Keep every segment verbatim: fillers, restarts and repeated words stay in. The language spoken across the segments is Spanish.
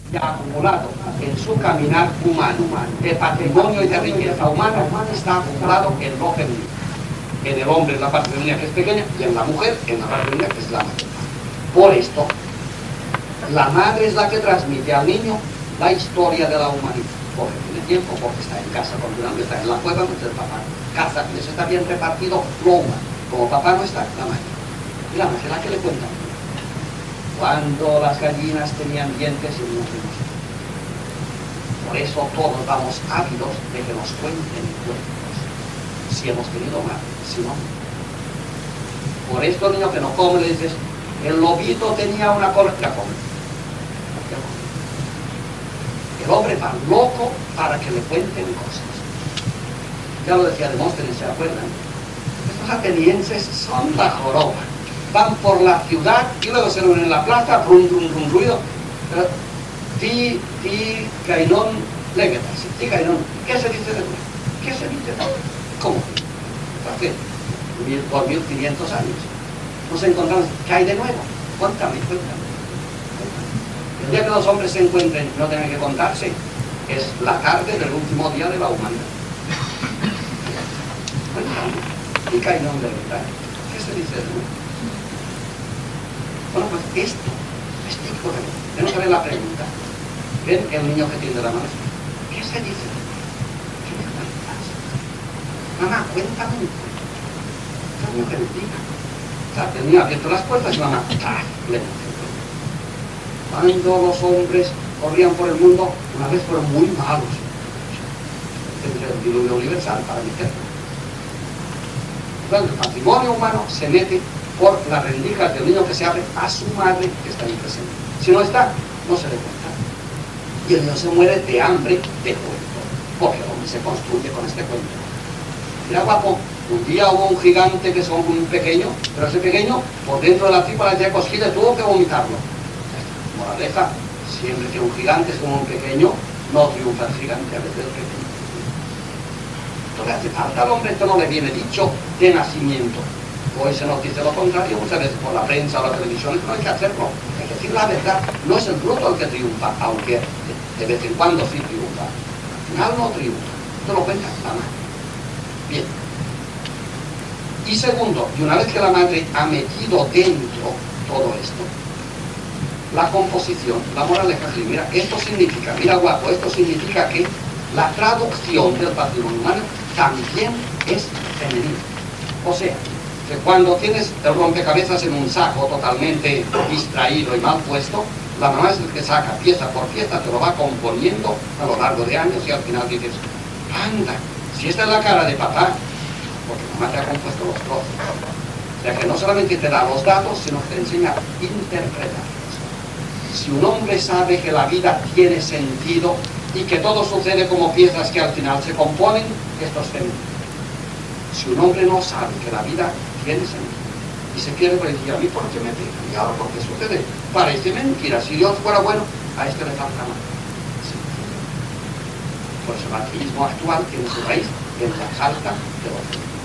acumulado en su caminar humano de patrimonio y de riqueza humana está acumulado en lo femenino. En el hombre en la parte femenina que es pequeña y en la mujer en la parte femenina que es la mayor. Por esto, la madre es la que transmite al niño la historia de la humanidad, porque tiene tiempo, porque está en casa con un hombre, está en la cueva, entonces el papá caza, y eso está bien repartido lo humano. Como papá no está, la madre. Y la madre es la que le cuenta. Cuando las gallinas tenían dientes y no tenían. Por eso todos vamos ávidos de que nos cuenten cuentos. Si hemos tenido madre, si no. Por esto el niño que no come le dices, el lobito tenía una cola, la come. El hombre va loco para que le cuenten cosas. Ya lo decía Demóstenes, ¿se acuerdan? Estos atenienses son la joroba. Van por la ciudad y luego se reúnen en la plaza, rum, rum, rum, ruido. Ti, ti, cainón, leguetas. Ti, cainón. ¿Qué se dice de nuevo? ¿Qué se dice de nuevo? ¿Cómo? ¿Por qué? Por mil quinientos años. Nos encontramos. ¿Qué hay de nuevo? Cuéntame, cuéntame. El día que los hombres se encuentren y no tengan que contarse, es la tarde del último día de la humanidad. Cuéntame. Ti, cainón, leguetas. ¿Qué se dice de nuevo? Bueno, pues esto es típico de mí. Tenemos que ver la pregunta. ¿Ven el niño que tiene la mano? ¿Qué se dice? ¿Qué me cuentas? Mamá, cuéntame un cuento. ¿Qué niño que le diga? O sea, el niño ha abierto las puertas y mamá, ¡ah! Le dice. Cuando los hombres corrían por el mundo, una vez fueron muy malos. Este es el diluvio universal para mi tierra. Entonces, el patrimonio humano se mete por las rendijas del niño que se abre a su madre que está ahí presente. Si no está, no se le cuenta. Y el niño se muere de hambre de cuento, porque el hombre se construye con este cuento. Mira, guapo, un día hubo un gigante que es un pequeño, pero ese pequeño, por dentro de la tripa la tenía cosquilla y tuvo que vomitarlo. Moraleja, siempre que un gigante es como un pequeño, no triunfa el gigante, a veces el pequeño. Entonces hace falta al hombre, esto no le viene dicho de nacimiento. Hoy se nos dice lo contrario, muchas veces por la prensa o la televisión, no hay que hacerlo, hay que decir la verdad. No es el bruto el que triunfa, aunque de vez en cuando sí triunfa. Al final no triunfa, esto lo cuenta la madre. Bien. Y segundo, y una vez que la madre ha metido dentro todo esto, la composición, la moraleja, mira, esto significa, mira guapo, esto significa que la traducción del patrimonio humano también es femenina. O sea, que cuando tienes el rompecabezas en un saco totalmente distraído y mal puesto, la mamá es el que saca pieza por pieza, te lo va componiendo a lo largo de años y al final dices, anda, si esta es la cara de papá, porque mamá te ha compuesto los trozos. O sea que no solamente te da los datos, sino que te enseña a interpretarlos. Si un hombre sabe que la vida tiene sentido y que todo sucede como piezas que al final se componen, esto es femenino. Si un hombre no sabe que la vida tiene sentido y se pierde, pues decir, a mí por qué me pega, y ahora por qué sucede, parece mentira. Si Dios fuera bueno, a este le falta más. Sí. Por eso el ateísmo actual tiene su raíz en la falta de los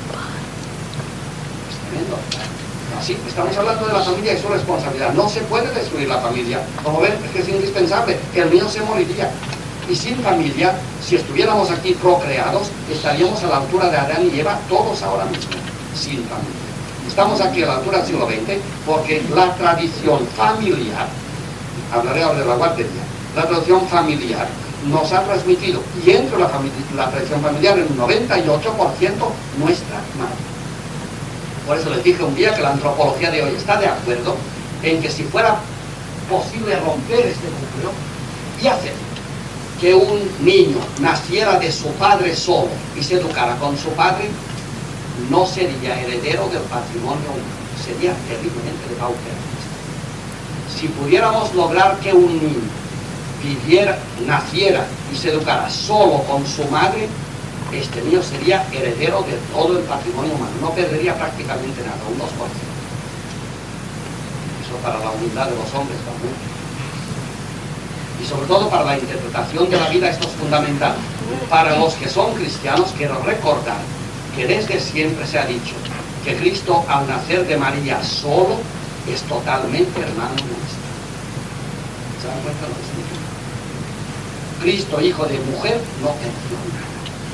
es tremendo. Así, estamos hablando de la familia y su responsabilidad. No se puede destruir la familia. Como ven, es que es indispensable. El niño se moriría. Y sin familia, si estuviéramos aquí procreados, estaríamos a la altura de Adán y Eva, todos ahora mismo, sin familia. Estamos aquí a la altura del siglo veinte porque la tradición familiar, hablaré ahora de la guardería, la tradición familiar nos ha transmitido, y entre la, la tradición familiar, en un noventa y ocho por ciento nuestra madre. Por eso les dije un día que la antropología de hoy está de acuerdo en que si fuera posible romper este núcleo y hacer que un niño naciera de su padre solo y se educara con su padre, no sería heredero del patrimonio humano, sería terriblemente depauperado. Si pudiéramos lograr que un niño viviera, naciera y se educara solo con su madre, este niño sería heredero de todo el patrimonio humano, no perdería prácticamente nada, un dos por ciento. Eso para la humildad de los hombres también. Y sobre todo para la interpretación de la vida esto es fundamental. Para los que son cristianos quiero recordar que desde siempre se ha dicho que Cristo al nacer de María solo es totalmente hermano nuestro. ¿Se dan cuenta lo que significa? Cristo, hijo de mujer, no perdió nada.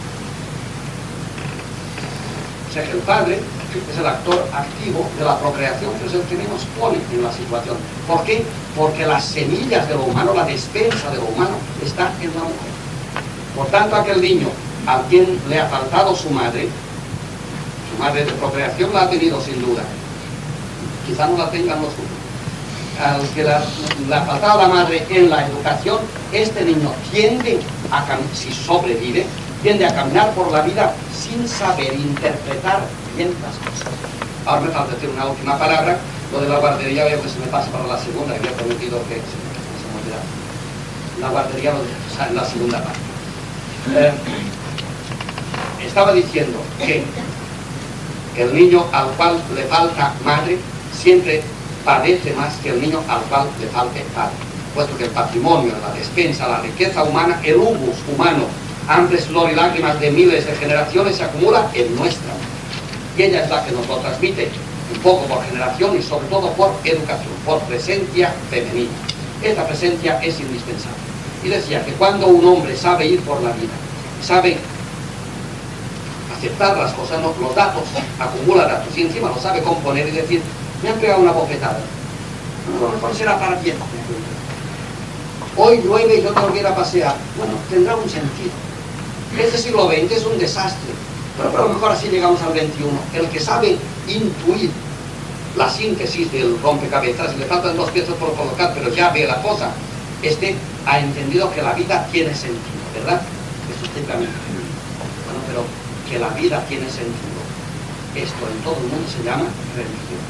O sea que el Padre es el actor activo de la procreación, que es el que menos pone en la situación. ¿Por qué? Porque las semillas de lo humano, la despensa de lo humano, está en la mujer. Por tanto, aquel niño a quien le ha faltado su madre, su madre de procreación la ha tenido sin duda, quizá no la tengan los suyos. Al que la, le ha faltado la madre en la educación, este niño tiende a, si sobrevive, tiende a caminar por la vida sin saber interpretar bien las cosas. Ahora me falta decir una última palabra. Lo de la guardería veo que se me pasa para la segunda, había prometido que se me, se me olvidaba. La guardería lo dejo, o sea, en la segunda parte. Eh, estaba diciendo que el niño al cual le falta madre siempre padece más que el niño al cual le falte padre, puesto que el patrimonio, la despensa, la riqueza humana, el humus humano, hambre, sudor y lágrimas de miles de generaciones se acumula en nuestra madre. Y ella es la que nos lo transmite, un poco por generación y sobre todo por educación, por presencia femenina. Esta presencia es indispensable. Y decía que cuando un hombre sabe ir por la vida, sabe aceptar las cosas, no, los datos, acumula datos y encima lo sabe componer y decir, me han pegado una bofetada, no, a lo mejor será para bien. Hoy llueve y yo tengo que ir a pasear. Bueno, tendrá un sentido. Este siglo veinte es un desastre, pero, pero a lo mejor así llegamos al veintiuno. El que sabe intuir la síntesis del rompecabezas, le faltan dos piezas por colocar, pero ya ve la cosa, este ha entendido que la vida tiene sentido, ¿verdad? Eso es también. Bueno, pero que la vida tiene sentido, esto en todo el mundo se llama religión.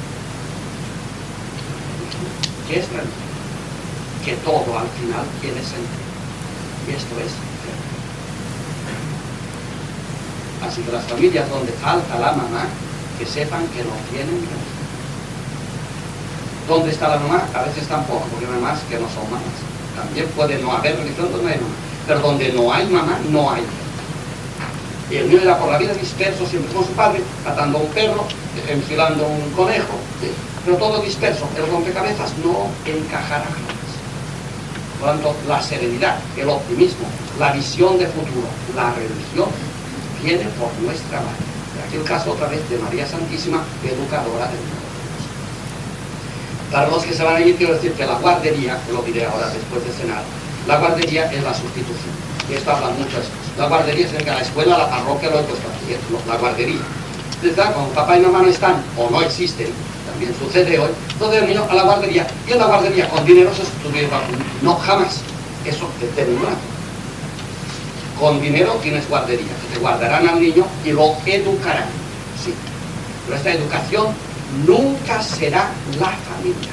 ¿Qué es religión? Que todo al final tiene sentido. Y esto es fe. Así que las familias donde falta la mamá, que sepan que no tienen religión. ¿Dónde está la mamá? A veces tampoco, porque hay mamás que no son mamás. También puede no haber religión donde no hay mamá. Pero donde no hay mamá, no hay religión. Y el niño irá por la vida disperso siempre con su padre, atando a un perro, enfilando un conejo, ¿sí? Pero todo disperso. El rompecabezas no encajará jamás. Por lo tanto, la serenidad, el optimismo, la visión de futuro, la religión, viene por nuestra madre. En aquel caso, otra vez, de María Santísima, educadora del mundo. Para los que se van a ir, quiero decir que la guardería, que lo diré ahora después de cenar, la guardería es la sustitución. Y esto habla mucho de esto. La guardería es el que la escuela, la parroquia, lo he puesto aquí, la guardería. ¿Verdad? Cuando papá y mamá no están o no existen, también sucede hoy, entonces el niño a la guardería, y en la guardería con dinero se estudia. No, jamás. Eso determinado. Con dinero tienes guardería, te guardarán al niño y lo educarán. Sí. Pero esta educación nunca será la familia.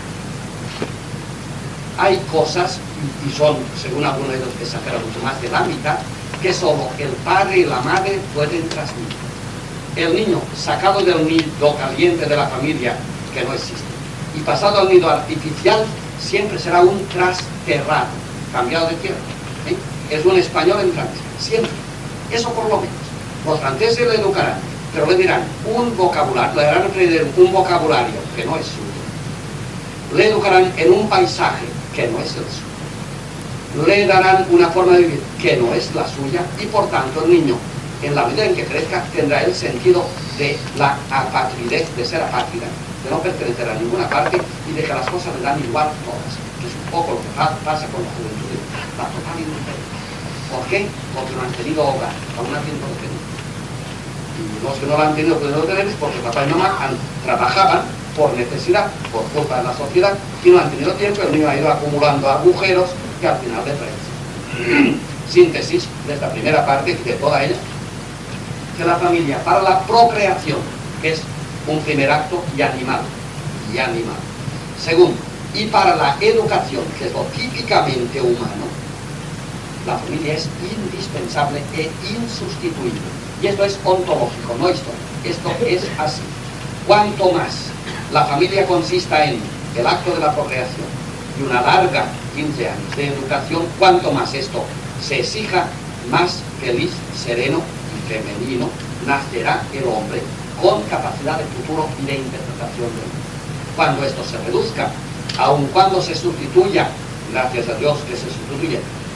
Hay cosas, y son, según algunos de ellos, que exageran mucho más de la mitad, que solo el padre y la madre pueden transmitir. El niño sacado del nido caliente de la familia, que no existe, y pasado al nido artificial, siempre será un trasterrado, cambiado de tierra. ¿Sí? Es un español en Francia, siempre. Eso por lo menos. Los franceses le educarán, pero le dirán un vocabulario, le darán un vocabulario que no es suyo. Le educarán en un paisaje que no es el suyo. Le darán una forma de vivir que no es la suya y por tanto el niño, en la medida en que crezca, tendrá el sentido de la apatridez, de ser apátrida, de no pertenecer a ninguna parte y de que las cosas le dan igual todas. Que es un poco lo que pasa con la juventud, la total indiferencia. ¿Por qué? Porque no han tenido hogar, aún no han tenido tenido. Y los que no lo han tenido pueden tener es porque papá y mamá han, trabajaban por necesidad, por culpa de la sociedad, y no han tenido tiempo, el niño ha ido acumulando agujeros que al final le traen. Síntesis de esta primera parte y de toda ella, que la familia para la procreación es un primer acto y animal, y animal. Segundo, y para la educación, que es lo típicamente humano, la familia es indispensable e insustituible. Y esto es ontológico, no histórico. Esto es así. Cuanto más la familia consista en el acto de la procreación y una larga quince años de educación, cuanto más esto se exija, más feliz, sereno y femenino nacerá el hombre con capacidad de futuro y de interpretación del mundo. Cuando esto se reduzca, aun cuando se sustituya, gracias a Dios que se sustituye,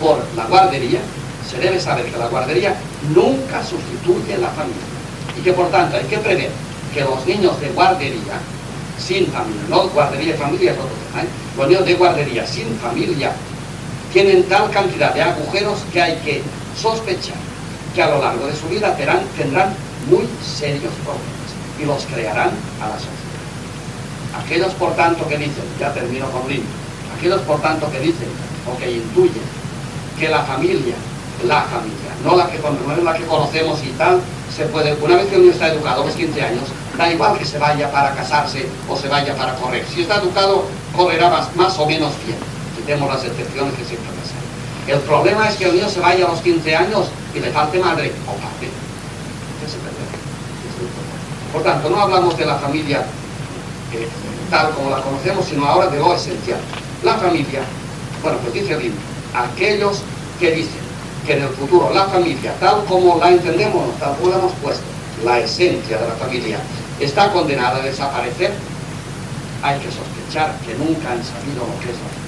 por la guardería, se debe saber que la guardería nunca sustituye la familia y que por tanto hay que prever que los niños de guardería sin familia, no guardería y familia es otro tema, ¿eh? Los niños de guardería sin familia tienen tal cantidad de agujeros que hay que sospechar que a lo largo de su vida tendrán, tendrán muy serios problemas y los crearán a la sociedad. Aquellos por tanto que dicen, ya termino con Lino, aquellos por tanto que dicen o que intuyen que la familia, la familia, no la que, no es la que conocemos y tal, se puede, una vez que el niño está educado a los quince años, da igual que se vaya para casarse o se vaya para correr. Si está educado, correrá más, más o menos bien. Quitemos las excepciones que siempre pasan. El problema es que el niño se vaya a los quince años y le falte madre o padre. ¿Qué se perderá? Por tanto, no hablamos de la familia eh, tal como la conocemos, sino ahora de lo esencial. La familia, bueno, pues dice bien, aquellos que dicen que en el futuro la familia, tal como la entendemos, tal como la hemos puesto, la esencia de la familia, está condenada a desaparecer, hay que sospechar que nunca han sabido lo que es la familia.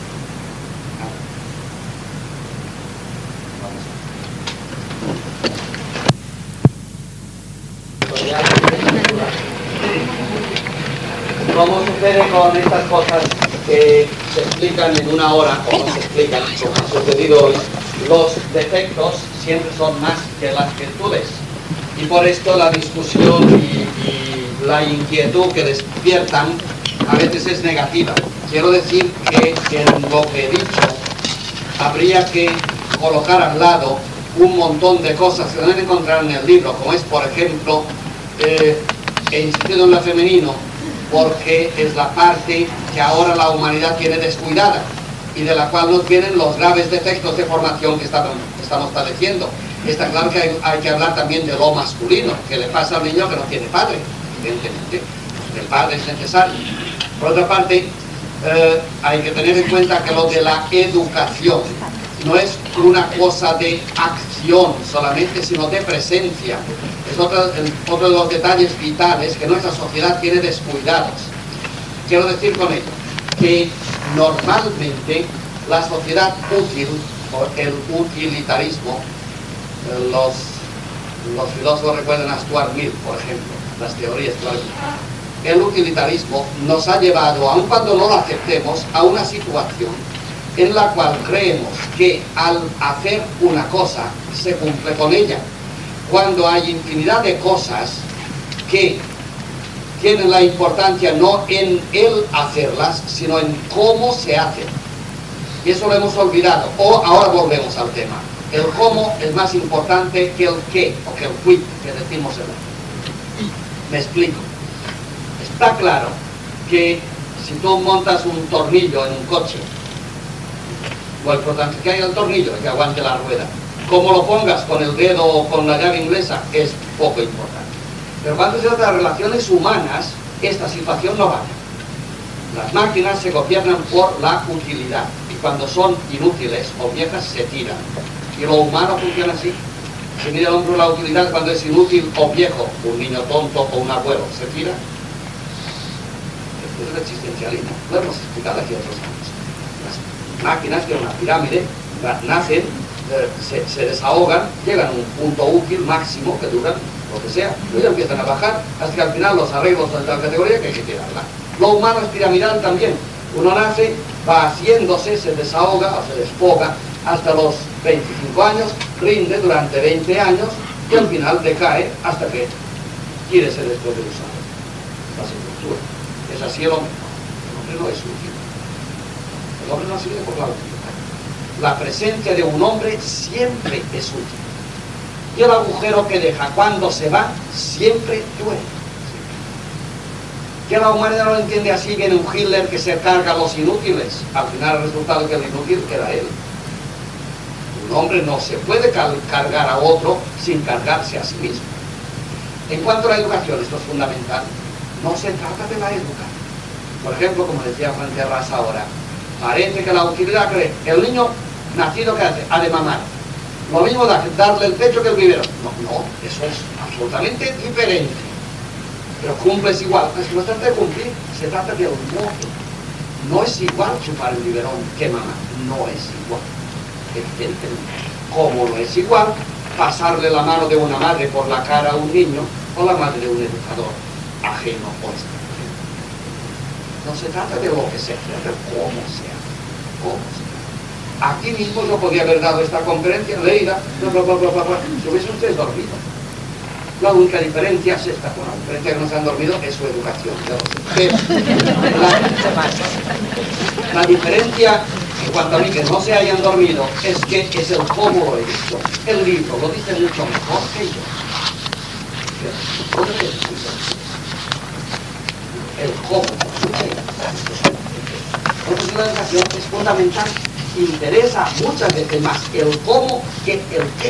¿Cómo sucede con estas cosas que se explican en una hora o no se explican, como ha sucedido hoy? Los defectos siempre son más que las virtudes y por esto la discusión y, y la inquietud que despiertan a veces es negativa. Quiero decir que en lo que he dicho habría que colocar al lado un montón de cosas que deben encontrar en el libro, como es, por ejemplo, eh, he insistido en lo femenino porque es la parte que ahora la humanidad tiene descuidada y de la cual no tienen los graves defectos de formación que estamos, estamos padeciendo. Está claro que hay, hay que hablar también de lo masculino, que le pasa al niño que no tiene padre, evidentemente. El padre es necesario. Por otra parte, eh, hay que tener en cuenta que lo de la educación no es una cosa de acción solamente, sino de presencia. Es otro, el, otro de los detalles vitales que nuestra sociedad tiene descuidados. Quiero decir con ello que normalmente la sociedad útil, o el utilitarismo, los, los filósofos recuerdan a Stuart Mill, por ejemplo, las teorías de Stuart Mill. El utilitarismo nos ha llevado, aun cuando no lo aceptemos, a una situación en la cual creemos que al hacer una cosa se cumple con ella, cuando hay infinidad de cosas que tienen la importancia no en el hacerlas, sino en cómo se hacen. Y eso lo hemos olvidado, o ahora volvemos al tema. El cómo es más importante que el qué, o que el quid, que decimos en el... Me explico. Está claro que si tú montas un tornillo en un coche, lo importante es que haya el tornillo, que aguante la rueda. Como lo pongas con el dedo o con la llave inglesa, es poco importante. Pero cuando se trata de relaciones humanas, esta situación no vale. Las máquinas se gobiernan por la utilidad, y cuando son inútiles o viejas, se tiran. Y lo humano funciona así. Se mira al hombre la utilidad cuando es inútil o viejo, un niño tonto o un abuelo, se tira. Esto es el existencialismo. Lo hemos explicado aquí otros años. Las máquinas que en una pirámide nacen, eh, se, se desahogan, llegan a un punto útil máximo que duran lo que sea, luego empiezan a bajar hasta que al final los arreglos de tal categoría que hay que tirarla. Lo humano es piramidal también. Uno nace, va haciéndose, se desahoga o se desfoga hasta los veinticinco años, rinde durante veinte años y al final decae hasta que quiere ser después de usar la sepultura. Es así el hombre. El hombre no es útil. El hombre no sirve por la utilidad. La presencia de un hombre siempre es útil. Y el agujero que deja cuando se va siempre duele. Que la humanidad no lo entiende así, viene un Hitler que se carga a los inútiles. Al final el resultado es que el inútil queda él. Un hombre no se puede cargar a otro sin cargarse a sí mismo. En cuanto a la educación, esto es fundamental. No se trata de la educación. Por ejemplo, como decía Juan Terras ahora, parece que la utilidad cree que el niño nacido que hace, ha de mamar. Lo mismo da darle el pecho que el biberón. No, no, eso es absolutamente diferente. Pero cumples igual. Es que no se trata de cumplir, se trata de un modo. No es igual chupar el biberón que mamar. No es igual. evidentemente. Como no es igual pasarle la mano de una madre por la cara a un niño o la madre de un educador ajeno o extranjero. No se trata de lo que se hace, de cómo se hace, cómo se hace. Aquí mismo yo podría haber dado esta conferencia, leída, bla, bla, bla, bla, bla, bla, si hubiesen ustedes dormido. La única diferencia es esta, bueno, la diferencia que no se han dormido es su educación. Pero la, la diferencia, en cuanto a mí, que no se hayan dormido, es que es el cómo lo he dicho. El libro lo dice mucho mejor que yo. El cómo. Entonces la educación es fundamental. Interesa muchas veces más el cómo que el qué.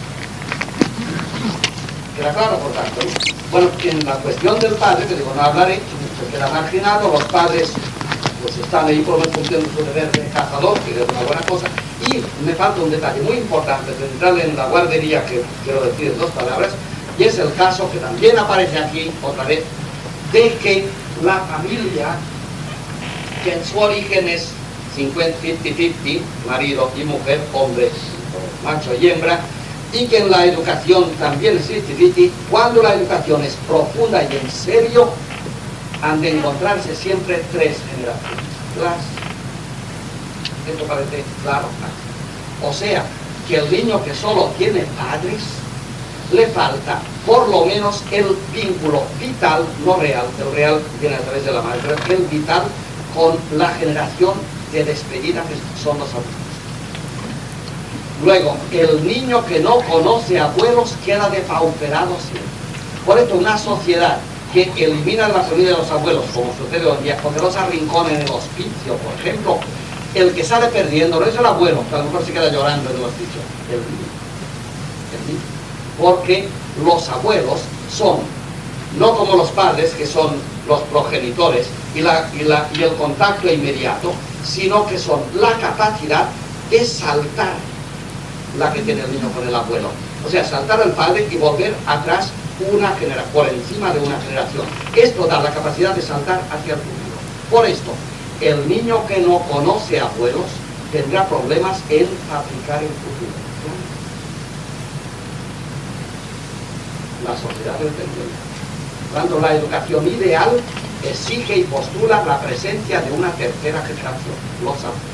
¿Queda claro, por tanto? Bueno, en la cuestión del padre, que digo, no hablaré, se queda marginado, los padres pues están ahí por una función de su deber de cazador, que es una buena cosa, y me falta un detalle muy importante, central en la guardería, que quiero decir en dos palabras, y es el caso que también aparece aquí, otra vez, de que la familia, que en su origen es cincuenta, cincuenta, cincuenta, marido y mujer, hombre, macho y hembra, y que en la educación también es cincuenta, cincuenta, cuando la educación es profunda y en serio, han de encontrarse siempre tres generaciones. Las... Esto parece claro. O sea, que el niño que solo tiene padres, le falta por lo menos el vínculo vital, no real, el real viene a través de la madre, pero el vital con la generación de despedida que son los adultos. Luego, el niño que no conoce abuelos queda depauperado siempre. Por esto, una sociedad que elimina la familia de los abuelos, como sucede hoy en día, porque los arrinconen en el hospicio, por ejemplo, el que sale perdiendo no es el abuelo, que a lo mejor se queda llorando en el hospicio, el niño. El niño. Porque los abuelos son, no como los padres, que son los progenitores, y, la, y, la, y el contacto inmediato, sino que son la capacidad de saltar la que tiene el niño con el abuelo. O sea, saltar al padre y volver atrás una generación, por encima de una generación. Esto da la capacidad de saltar hacia el futuro. Por esto, el niño que no conoce abuelos tendrá problemas en fabricar el futuro. La sociedad lo entendió. Cuando la educación ideal exige y postula la presencia de una tercera generación, los abuelos.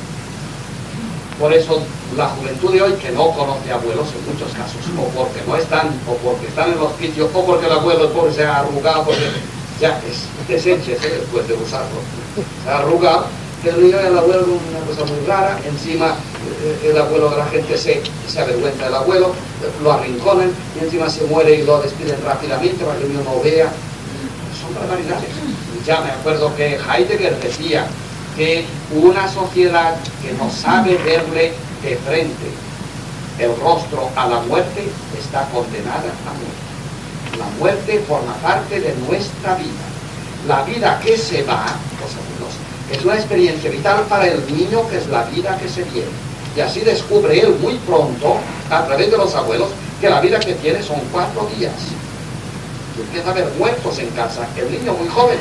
Por eso la juventud de hoy, que no conoce abuelos en muchos casos, o porque no están, o porque están en el hospicio, o porque el abuelo, el pobre, se ha arrugado, porque ya es deséchese después de usarlo, se ha arrugado, que el niño y el abuelo es una cosa muy rara, encima el abuelo de la gente se, se avergüenza del abuelo, lo arrinconan, y encima se muere y lo despiden rápidamente para que el niño no vea. Son barbaridades. Ya me acuerdo que Heidegger decía que una sociedad que no sabe verle de frente el rostro a la muerte está condenada a muerte. La muerte forma parte de nuestra vida. La vida que se va, los amigos, es una experiencia vital para el niño, que es la vida que se viene. Y así descubre él muy pronto, a través de los abuelos, que la vida que tiene son cuatro días. Y empieza a haber muertos en casa, el niño muy joven.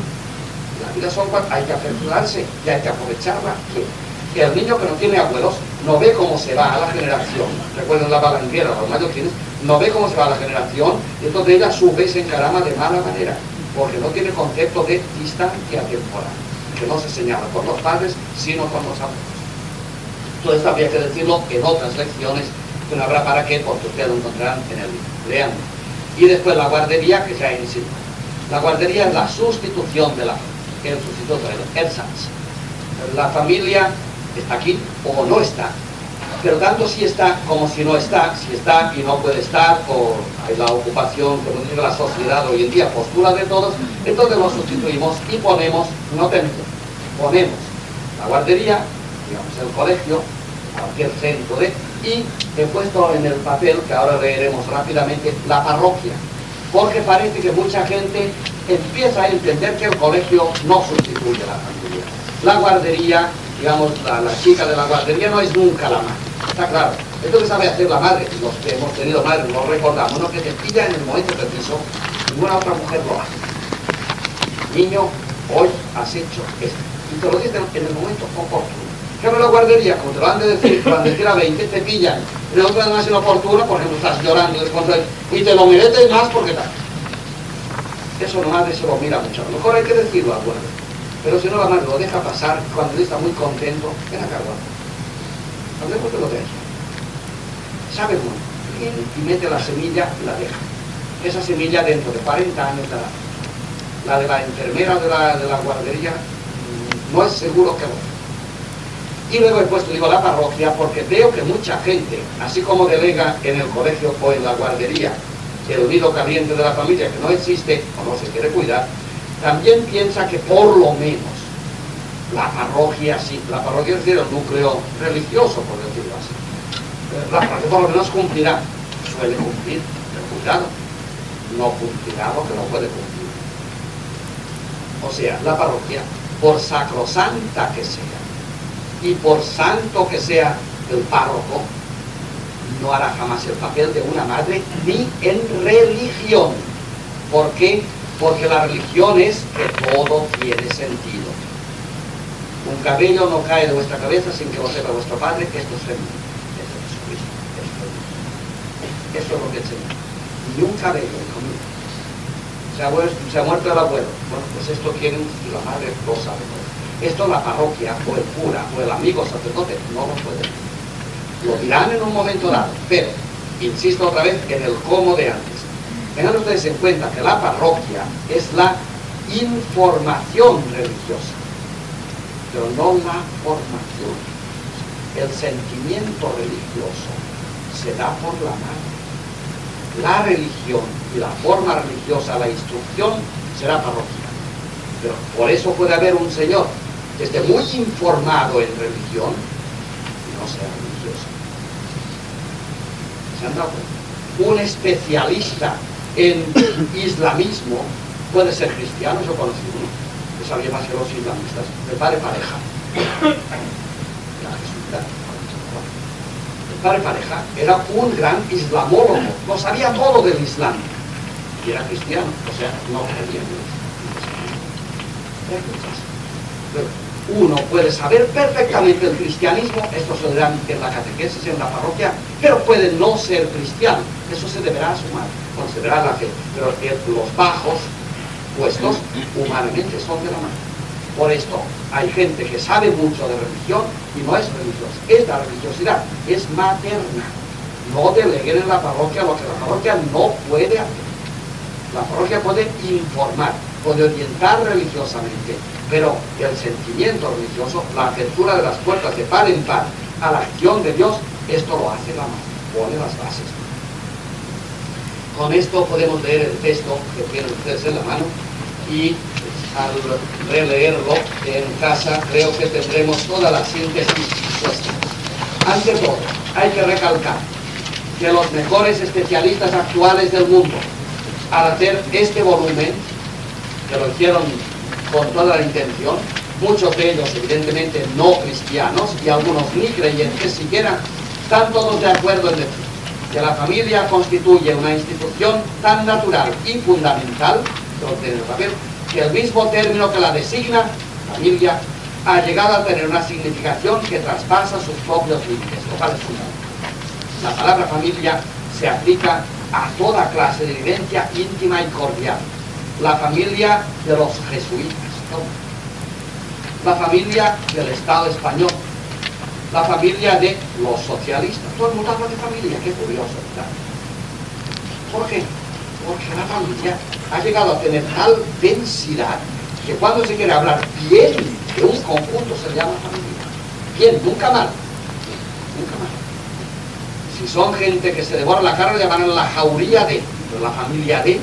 La vida son cuatro, hay que aperturarse y hay que aprovecharla. Que el niño que no tiene abuelos no ve cómo se va a la generación. Recuerden la balanguera, los mallorquines, no ve cómo se va a la generación, y entonces ella a su vez se encarama de mala manera, porque no tiene concepto de distancia temporal, que no se señala por los padres, sino por los abuelos. Todo esto habría que decirlo en otras lecciones, que no habrá para qué, porque ustedes lo encontrarán en el libro. Lean. Y después la guardería, que se ha insinuado. La guardería es la sustitución de la el sustituto del ersatz. La familia está aquí o no está, pero tanto si está como si no está, si está y no puede estar, o hay la ocupación, como dice la sociedad hoy en día, postura de todos, entonces lo sustituimos y ponemos, no tenemos, ponemos la guardería, digamos el colegio, cualquier centro de, y he puesto en el papel, que ahora leeremos rápidamente, la parroquia, porque parece que mucha gente empieza a entender que el colegio no sustituye a la familia. La guardería, digamos, la, la chica de la guardería no es nunca la madre, está claro. Esto que sabe hacer la madre, los que hemos tenido madres lo recordamos, uno que te pilla en el momento preciso, ninguna otra mujer lo hace. Niño, hoy has hecho esto, y te lo dicen en el momento oportuno. Que en la guardería, como te lo han de decir, te lo han de decir a veinte, te pillan. En otra además inoportuna, por ejemplo, estás llorando descontrol, y te lo miretes más porque tal. Eso la madre se lo mira mucho. A lo mejor hay que decirlo al bueno. Pero si no, la madre lo deja pasar, cuando él está muy contento, ven acá, guapo. Hablemos de lo de eso. Sabe muy bien y mete la semilla y la deja. Esa semilla dentro de cuarenta años dará. La de la enfermera de la, de la guardería no es seguro que lo. Y luego he puesto, digo, la parroquia, porque veo que mucha gente, así como delega en el colegio o en la guardería el nido caliente de la familia, que no existe o no se quiere cuidar, también piensa que por lo menos la parroquia, sí, la parroquia es decir, el núcleo religioso, por decirlo así. La parroquia por lo menos cumplirá, suele cumplir, pero cuidado, no cumplirá lo que no puede cumplir. O sea, la parroquia, por sacrosanta que sea, y por santo que sea el párroco, no hará jamás el papel de una madre ni en religión. ¿Por qué? Porque la religión es que todo tiene sentido. Un cabello no cae de vuestra cabeza sin que lo sepa vuestro padre, que esto es femenino. Esto es Jesucristo. Esto es lo que enseña. Ni un cabello, hijo mío. Se ha, se ha muerto el abuelo. Bueno, pues esto quiere y la madre lo sabe todo. Esto la parroquia, o el cura, o el amigo sacerdote, no lo puede. Lo dirán en un momento dado, pero, insisto otra vez, en el cómo de antes. Tengan ustedes en cuenta que la parroquia es la información religiosa, pero no la formación. El sentimiento religioso se da por la madre. La religión y la forma religiosa, la instrucción, será parroquia. Pero por eso puede haber un señor que esté muy informado en religión y no sea religioso. ¿Se han dado cuenta? Un especialista en islamismo puede ser cristiano, eso conocido, ¿no? Que sabía más que los islamistas. El padre Pareja. El padre Pareja era un gran islamólogo, lo sabía todo del Islam. Y era cristiano, o sea, no creía en Dios. Uno puede saber perfectamente el cristianismo, esto se verá en la catequesis, en la parroquia, pero puede no ser cristiano, eso se deberá sumar, considerar la fe, pero los bajos puestos humanamente son de la mano. Por esto hay gente que sabe mucho de religión y no es religiosa. Esta religiosidad es materna. No deleguen en la parroquia lo que la parroquia no puede hacer. La parroquia puede informar, puede orientar religiosamente, pero el sentimiento religioso, la apertura de las puertas de par en par a la acción de Dios, esto lo hace la madre, pone las bases. Con esto podemos leer el texto que tienen ustedes en la mano y al releerlo en casa creo que tendremos toda la síntesis puesta. Ante todo, hay que recalcar que los mejores especialistas actuales del mundo, al hacer este volumen, que lo hicieron con toda la intención, muchos de ellos evidentemente no cristianos y algunos ni creyentes siquiera, están todos de acuerdo en decir que la familia constituye una institución tan natural y fundamental, que el mismo término que la designa, familia, ha llegado a tener una significación que traspasa sus propios límites, lo cual es fundamental. La palabra familia se aplica a toda clase de vivencia íntima y cordial. La familia de los jesuitas, ¿no? La familia del Estado español, la familia de los socialistas. Todo el mundo habla de familia, qué curioso, ¿verdad? ¿Por qué? Porque la familia ha llegado a tener tal densidad que cuando se quiere hablar bien de un conjunto se le llama familia. Bien, nunca mal. Nunca mal. Si son gente que se devora la carne, le llaman la jauría de, de la familia de.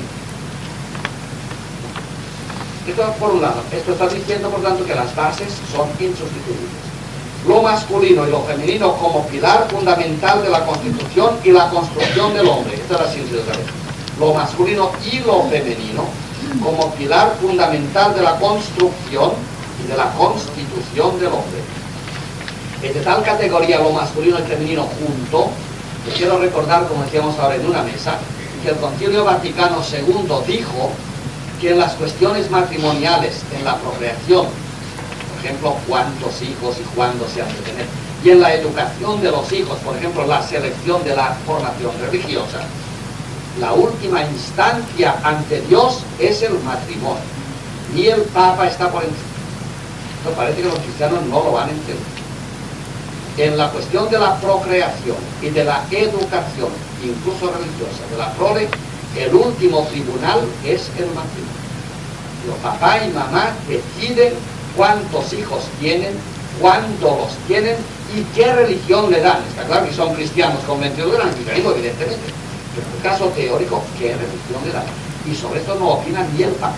Esto por un lado. Esto está diciendo, por tanto, que las bases son insustituibles. Lo masculino y lo femenino como pilar fundamental de la constitución y la construcción del hombre. Esta es la síntesis de la vez. Lo masculino y lo femenino como pilar fundamental de la construcción y de la constitución del hombre. Es de tal categoría lo masculino y femenino junto, que quiero recordar, como decíamos ahora en una mesa, que el Concilio Vaticano segundo dijo que en las cuestiones matrimoniales, en la procreación, por ejemplo, cuántos hijos y cuándo se han de tener. Y en la educación de los hijos, por ejemplo, la selección de la formación religiosa, la última instancia ante Dios es el matrimonio. Ni el Papa está por encima. Esto parece que los cristianos no lo van a entender. En la cuestión de la procreación y de la educación, incluso religiosa, de la prole, el último tribunal es el matrimonio. Los papá y mamá deciden cuántos hijos tienen, cuándo los tienen y qué religión le dan. Está claro que son cristianos convencidos del anglicanismo, evidentemente. Pero en el caso teórico, ¿qué religión le dan? Y sobre esto no opina ni el Papa.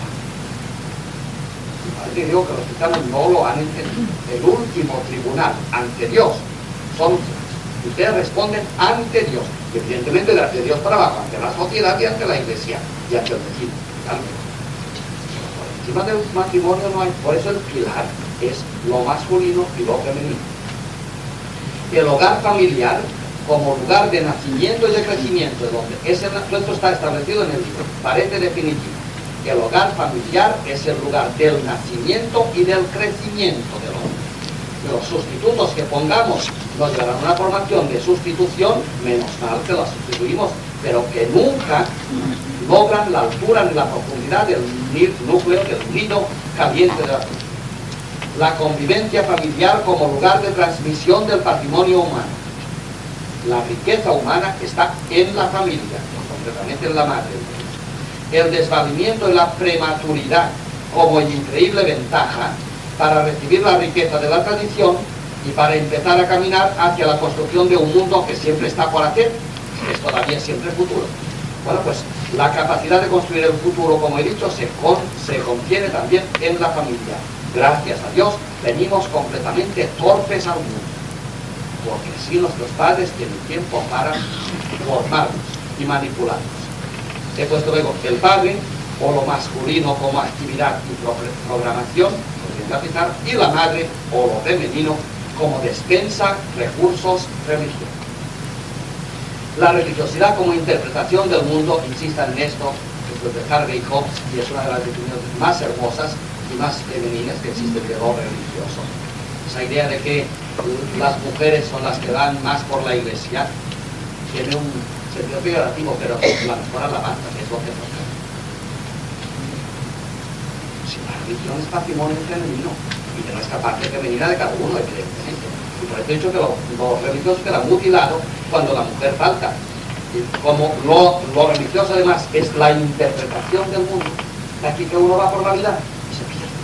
Y parece, digo, que los cristianos no lo han entendido. El último tribunal ante Dios son ustedes. Ustedes responden ante Dios. Y evidentemente de Dios para abajo, ante la sociedad y ante la iglesia y ante el vecino. Por encima del matrimonio no hay. Por eso el pilar es lo masculino y lo femenino. El hogar familiar como lugar de nacimiento y de crecimiento, donde ese esto está establecido en el libro, parece definitivo. El hogar familiar es el lugar del nacimiento y del crecimiento del hombre. Los sustitutos que pongamos nos llevarán a una formación de sustitución, menos mal que la sustituimos, pero que nunca logran la altura ni la profundidad del núcleo, del nido caliente de la vida. La convivencia familiar como lugar de transmisión del patrimonio humano. La riqueza humana está en la familia, concretamente en la madre. El desvalimiento y la prematuridad como increíble ventaja para recibir la riqueza de la tradición y para empezar a caminar hacia la construcción de un mundo que siempre está por hacer, es todavía siempre futuro. Bueno, pues la capacidad de construir el futuro, como he dicho, se, con, se contiene también en la familia. Gracias a Dios, venimos completamente torpes al mundo, porque sí nuestros padres tienen tiempo para formarnos y manipularnos. He puesto luego que el padre, o lo masculino como actividad y programación, y la madre, o lo femenino, como despensa, recursos religiosos. La religiosidad como interpretación del mundo, insistan en esto, es de Harvey Hobbes, y es una de las definiciones más hermosas y más femeninas que existe de lo religioso. Esa idea de que las mujeres son las que dan más por la iglesia tiene un sentido figurativo, pero la mejor alabanza, que es lo que toca. Si la religión es patrimonio femenino y de nuestra parte femenina de cada uno, evidentemente. Y por eso he dicho que los lo religiosos quedan mutilados cuando la mujer falta. Y como lo, lo religioso además es la interpretación del mundo, de aquí que uno va por la vida y se pierde.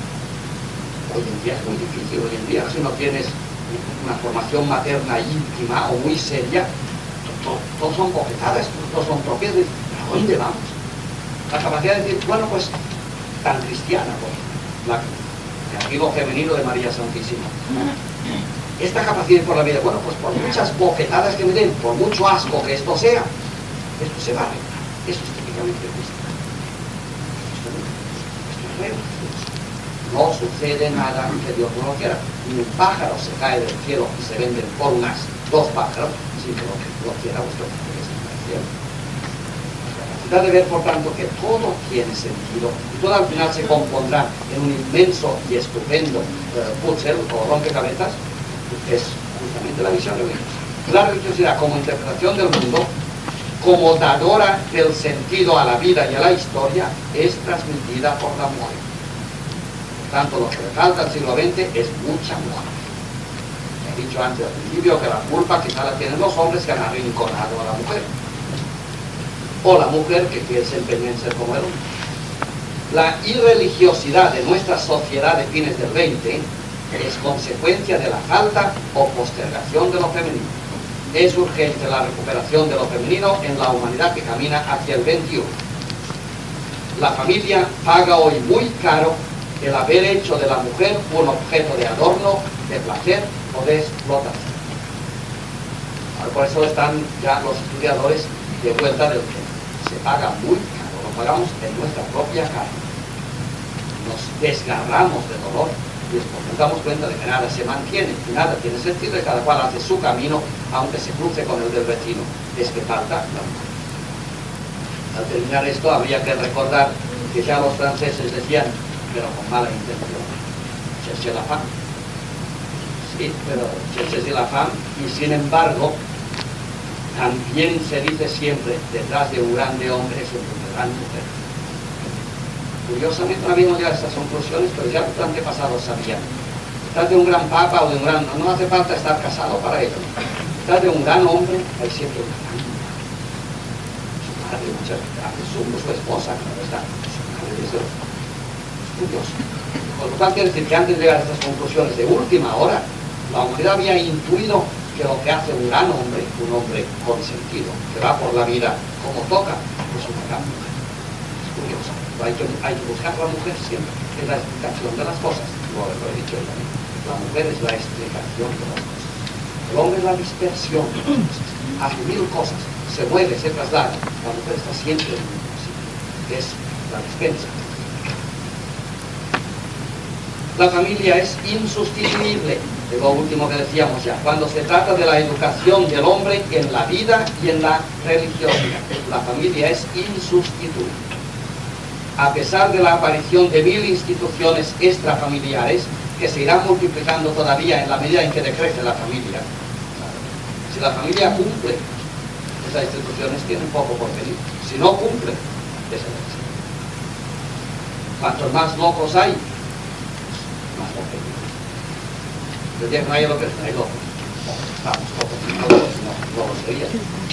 Hoy en día es muy difícil, hoy en día si no tienes una formación materna íntima o muy seria, todos to, to son bofetadas, todos son tropiezos. ¿A dónde vamos? La capacidad de decir, bueno, pues tan cristiana, pues, la, el amigo femenino de María Santísima. Esta capacidad por la vida, bueno, pues por muchas bofetadas que me den, por mucho asco que esto sea, esto se va a arreglar. Eso es típicamente cristiano. Esto, esto es real. No sucede nada que Dios no lo quiera. Ni un pájaro se cae del cielo y se venden por unas dos pájaros, sin que lo, que lo quiera vuestro Padre que está en el cielo. La capacidad de ver, por tanto, que todo tiene sentido y todo al final se compondrá en un inmenso y estupendo uh, puzzle o rompecabezas, es justamente la visión religiosa. La religiosidad como interpretación del mundo, como dadora del sentido a la vida y a la historia, es transmitida por la mujer. Por tanto, lo que le falta al siglo veinte es mucha mujer. He dicho antes al principio que la culpa quizá la tienen los hombres que han arrinconado a la mujer, o la mujer que quiere se empeña en ser como el hombre. La irreligiosidad de nuestra sociedad de fines del veinte es consecuencia de la falta o postergación de lo femenino. Es urgente la recuperación de lo femenino en la humanidad que camina hacia el veintiuno. La familia paga hoy muy caro el haber hecho de la mujer un objeto de adorno, de placer o de explotación. Ahora, por eso están ya los estudiadores de vuelta del tema. Se paga muy caro, lo pagamos en nuestra propia carne. Nos desgarramos de dolor y después nos damos cuenta de que nada se mantiene, y nada tiene sentido, y cada cual hace su camino, aunque se cruce con el del vecino. Es que falta la mujer. Al terminar esto, habría que recordar que ya los franceses decían, pero con mala intención, se chercher la femme. Sí, pero chercher la femme, y sin embargo, también se dice siempre, detrás de un grande hombre es una gran mujer. Curiosamente no habíamos llegado a estas conclusiones, pero ya los antepasados sabían. Detrás de un gran papa o de un gran... no hace falta estar casado para ello. Detrás de un gran hombre hay siempre una gran mujer. Su madre, muchas veces, su, su esposa, claro está. Su madre, eso es curioso. Por lo cual quiere decir que antes de llegar a estas conclusiones de última hora, la humanidad había intuido que lo que hace un gran hombre, un hombre con sentido, que va por la vida como toca, es una gran mujer. Es curioso. Hay que, hay que buscar a la mujer siempre, es la explicación de las cosas. Lo, lo he dicho yo también. La mujer es la explicación de las cosas. El hombre es la dispersión de las cosas. Hace mil cosas, se mueve, se traslada. La mujer está siempre en un sitio, que es la despensa. La familia es insustituible, de lo último que decíamos ya, cuando se trata de la educación del hombre en la vida y en la religiosidad. La familia es insustituible. A pesar de la aparición de mil instituciones extrafamiliares, que se irán multiplicando todavía en la medida en que decrece la familia. Si la familia cumple, esas instituciones tienen poco por venir. Si no cumple, desaparece. Cuantos más locos hay, más locos. Yo digo, no hay locos, no hay locos. Vamos, locos, locos, no, locos serían.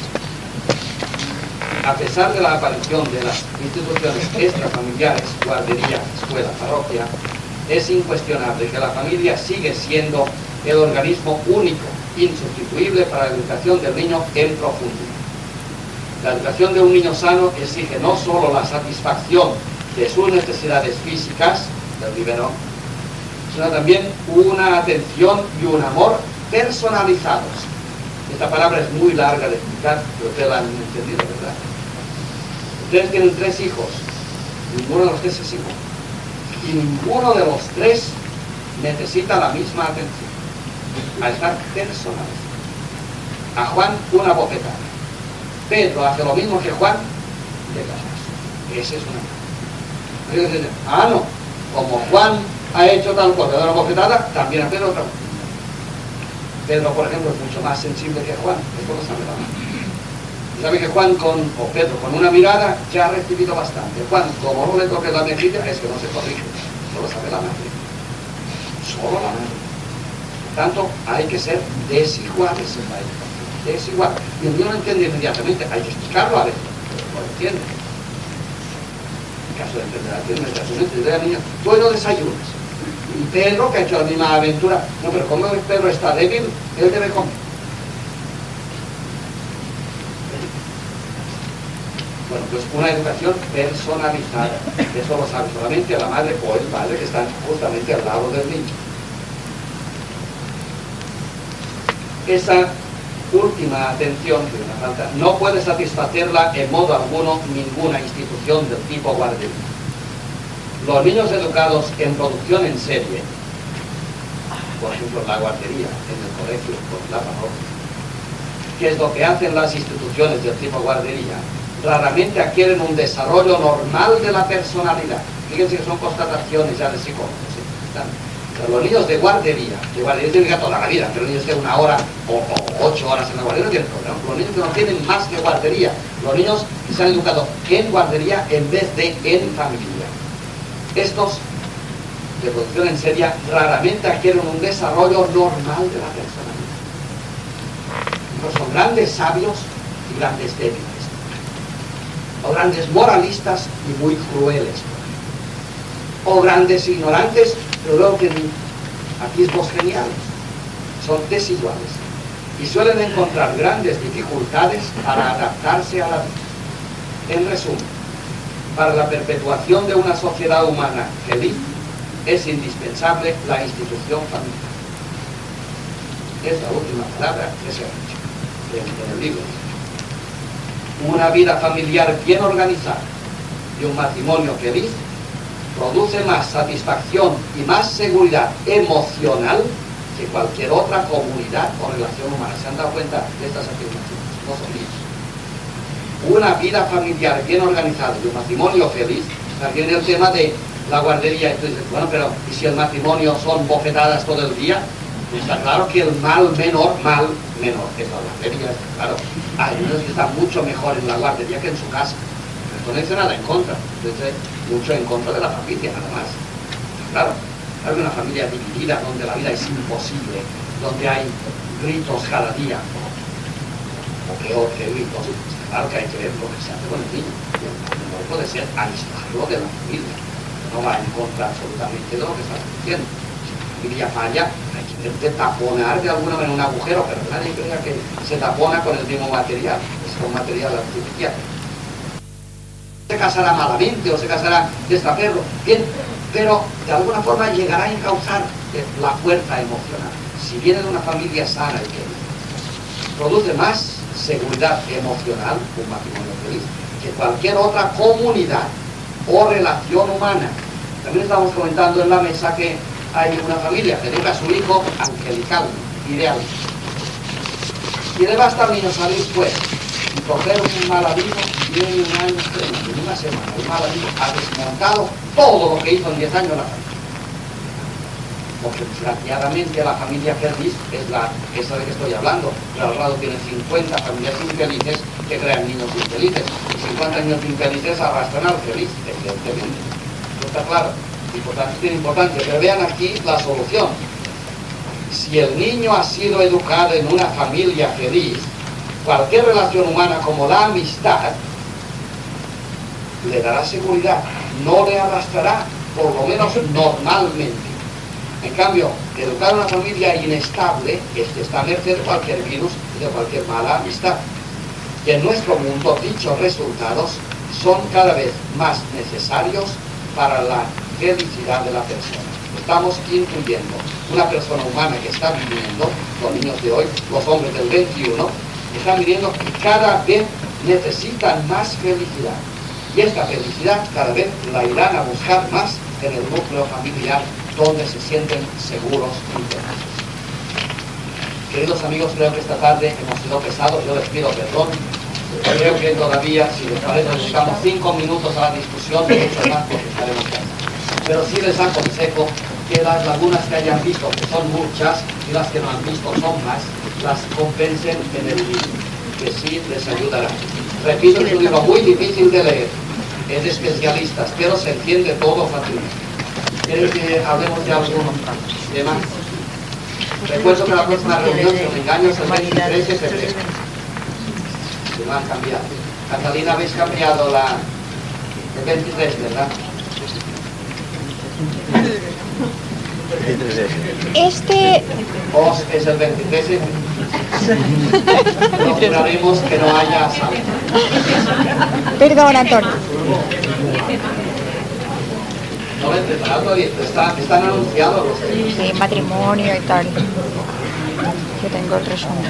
A pesar de la aparición de las instituciones extrafamiliares, guardería, escuela, parroquia, es incuestionable que la familia sigue siendo el organismo único, insustituible para la educación del niño en profundidad. La educación de un niño sano exige no solo la satisfacción de sus necesidades físicas, del biberón, sino también una atención y un amor personalizados. Esta palabra es muy larga de explicar, pero ustedes la han entendido, ¿verdad? Ustedes tienen tres hijos, ninguno de los tres es igual. Y ninguno de los tres necesita la misma atención, al estar personalizado. A Juan una bofetada. Pedro hace lo mismo que Juan, de caso. Ese es una cosa. Ah, no, como Juan ha hecho tal cosa, de una bofetada, también a Pedro otra cosa. Pedro, por ejemplo, es mucho más sensible que Juan, esto lo sabe la madre. Sabe que Juan con, o Pedro con una mirada ya ha recibido bastante. Juan, como no le toque la mejilla, es que no se corrige. Solo sabe la madre. Solo la madre. Por tanto, hay que ser desiguales en la educación. Desigual. Y el niño no entiende inmediatamente, hay que explicarlo a veces, pero no lo entiende. En caso de entender, tiene que entender al niño, tú hoy no desayunas. Y Pedro, que ha hecho la misma aventura, no, pero como Pedro está débil, él debe comer. Bueno, pues una educación personalizada, eso lo sabe solamente la madre o el padre que están justamente al lado del niño. Esa última atención, que una falta, no puede satisfacerla en modo alguno ninguna institución del tipo guardería. Los niños educados en producción en serie, por ejemplo en la guardería, en el colegio, por la parroquia, que es lo que hacen las instituciones del tipo guardería, raramente adquieren un desarrollo normal de la personalidad. Fíjense que son constataciones ya de psicólogos. ¿Sí? Pero los niños de guardería, de guardería tienen que toda la vida, pero los niños de una hora o, o ocho horas en la guardería no tienen problema. Los niños que no tienen más que guardería, los niños que se han educado en guardería en vez de en familia. Estos de producción en serie raramente adquieren un desarrollo normal de la personalidad. No son grandes sabios y grandes débiles. O grandes moralistas y muy crueles, o grandes ignorantes, pero luego tienen atisbos geniales, son desiguales y suelen encontrar grandes dificultades para adaptarse a la vida. En resumen, para la perpetuación de una sociedad humana feliz es indispensable la institución familiar. Es la última palabra que se ha dicho en, en el libro. Una vida familiar bien organizada y un matrimonio feliz produce más satisfacción y más seguridad emocional que cualquier otra comunidad o relación humana. ¿Se han dado cuenta de estas afirmaciones? No son mías. Una vida familiar bien organizada y un matrimonio feliz, también el tema de la guardería, y tú dices, bueno, pero ¿y si el matrimonio son bofetadas todo el día? Pues está claro que el mal menor, mal menor, es la guardería, está claro. Hay unos que están mucho mejor en la guardería que en su casa. No dice nada en contra, dice mucho en contra de la familia, nada más. Claro, hay una familia dividida donde la vida es imposible, donde hay gritos cada día, o peor que gritos. Claro que hay que ver lo que se hace con el niño. No puede ser aislarlo de la familia. No va en contra absolutamente de lo que está diciendo. Si la familia falla, hay que ver de taponar de alguna manera un agujero, pero nadie crea que se tapona con el mismo material. Es un material artificial. Se casará malamente o se casará destraperlo, bien, pero de alguna forma llegará a encauzar la fuerza emocional. Si viene de una familia sana y querida, produce más seguridad emocional, un matrimonio feliz, que cualquier otra comunidad o relación humana. También estamos comentando en la mesa que hay una familia que educa a su hijo angelical, ideal. Y le basta al niño salir pues y coger un mal amigo, viene un año, en una semana, un mal amigo ha desmontado todo lo que hizo en diez años la familia. Porque desgraciadamente la familia feliz es la, esa de que estoy hablando. Pero al lado tiene cincuenta familias infelices que crean niños infelices. Y cincuenta niños infelices arrastran al feliz, evidentemente. ¿No está claro? Importante, tiene importancia. Pero vean aquí la solución. Si el niño ha sido educado en una familia feliz, cualquier relación humana como la amistad le dará seguridad, no le arrastrará, por lo menos normalmente. En cambio, educar una familia inestable es que está a merced de cualquier virus y de cualquier mala amistad. Y en nuestro mundo dichos resultados son cada vez más necesarios para la felicidad de la persona. Estamos incluyendo una persona humana que está viviendo, los niños de hoy, los hombres del veintiuno, están viviendo y cada vez necesitan más felicidad. Y esta felicidad cada vez la irán a buscar más en el núcleo familiar, donde se sienten seguros y felices. Queridos amigos, creo que esta tarde hemos sido pesados, yo les pido perdón. Creo que todavía, si les parece, dedicamos cinco minutos a la discusión, de mucho más porque estaremos cansados. Pero sí les aconsejo que las lagunas que hayan visto, que son muchas, y las que no han visto son más, las compensen en el libro, que sí les ayudará. Repito, es un libro muy difícil de leer, es de especialistas, pero se entiende todo fácilmente. ¿Quieren que hablemos de algún tema? Recuerdo que la próxima reunión, si no me engaño, es el veintitrés de febrero. Se lo han cambiado. Catalina, habéis cambiado la... el veintitrés, ¿verdad? Este... Os es el veintitrés de febrero. Procuraremos que no haya asalto. Perdón, Antonio. No lo he preparado todavía, está, están anunciados los temas. Sí, matrimonio y tal. Yo tengo el resumen.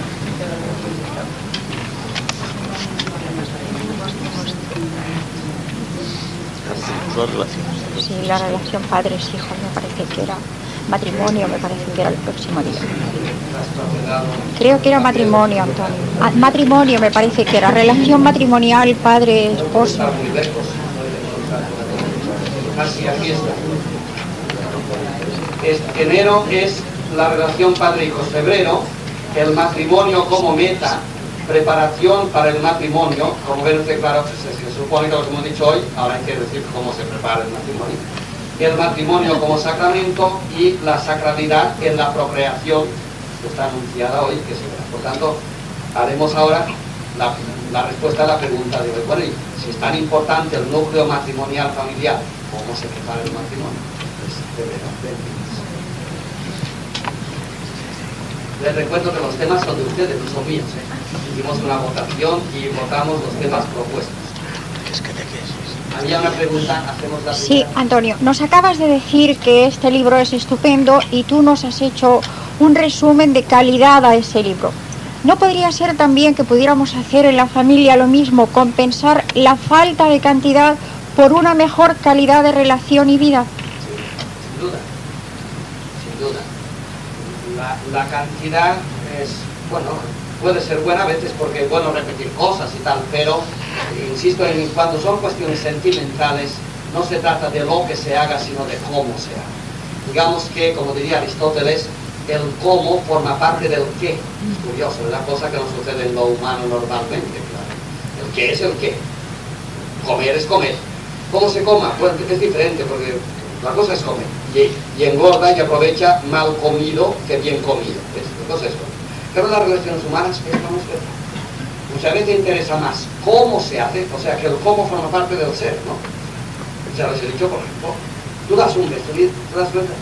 Sí, la relación padres-hijos me parece que era. Matrimonio me parece que era el próximo día. Creo que era matrimonio, Antonio. Ah, matrimonio me parece que era. Relación matrimonial, padre-esposo. Así, aquí está. Es, enero es la relación padre-hijos. Febrero, el matrimonio como meta, preparación para el matrimonio. Como ven ustedes, claro, se, se supone que lo que hemos dicho hoy, ahora hay que decir cómo se prepara el matrimonio. El matrimonio como sacramento y la sacralidad en la procreación, que está anunciada hoy, que se verá. Por tanto, haremos ahora la, la respuesta a la pregunta de hoy. Bueno, y si es tan importante el núcleo matrimonial familiar, ¿cómo se prepara el matrimonio? Pues febrero, veintitrés. Les recuerdo que los temas son de ustedes, no son míos. ¿eh? Hicimos una votación y votamos los temas propuestos. Había una pregunta, hacemos la Sí, Antonio, nos acabas de decir que este libro es estupendo y tú nos has hecho un resumen de calidad a ese libro. ¿No podría ser también que pudiéramos hacer en la familia lo mismo, compensar la falta de cantidad por una mejor calidad de relación y vida? Sí, sin duda, sin duda. La, la cantidad es, bueno, puede ser buena a veces porque es bueno repetir cosas y tal, pero, insisto, en cuando son cuestiones sentimentales, no se trata de lo que se haga, sino de cómo se haga. Digamos que, como diría Aristóteles, el cómo forma parte del qué. Es curioso, es una cosa que no sucede en lo humano normalmente, claro. El qué es el qué. Comer es comer. ¿Cómo se coma? Pues es diferente, porque la cosa es comer. Y, y engorda y aprovecha mal comido que bien comido. ¿Ves? Entonces eso. Pero las relaciones humanas es como se trata. Muchas veces interesa más cómo se hace, o sea, que el cómo forma parte del ser, ¿no? Ya les he dicho, por ejemplo, tú das un beso y te das cuenta.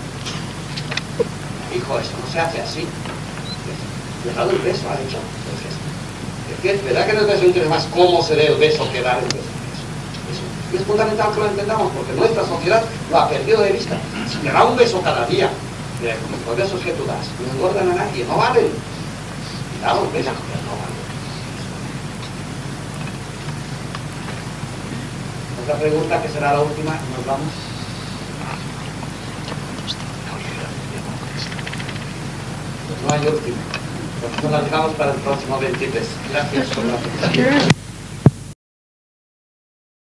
Hijo, eso no se hace así. Le ha dado el beso, ha hecho el gesto. Es que es verdad que el beso interesa más cómo se dé el beso que dar el beso. Eso. Y es fundamental que lo entendamos, porque nuestra sociedad lo ha perdido de vista. Si me da un beso cada día, los besos que tú das no engordan a nadie, no valen. Y da un beso, pero no valen. Otra pregunta, que será la última, nos vamos. Pues no hay última. Pues nos la dejamos para el próximo veintitrés. Gracias por la atención.